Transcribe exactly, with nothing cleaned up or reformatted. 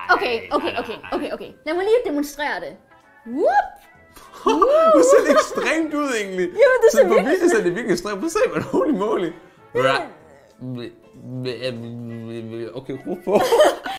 Okay, okay, okay, okay, okay. Lad mig lige demonstrere det. Whoop! Det ser ekstremt ud egentlig. Jo, det ser så på Vize ser det virkelig ekstremt. Prøv at se, hvad holy moly. Okay, ro på.